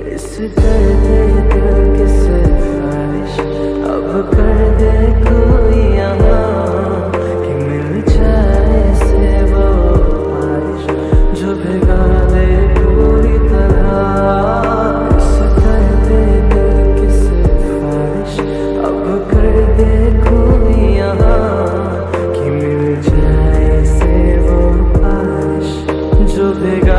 इस दर्द दिल की सिफारिश अब कर दे कोई यहाँ कि मिल जाए से वो बारिश जो भिगा दे पूरी तरह। इस दर्द दिल की सिफारिश अब कर दे कोई यहाँ कि मिल जाए से वो बारिश जो भिगा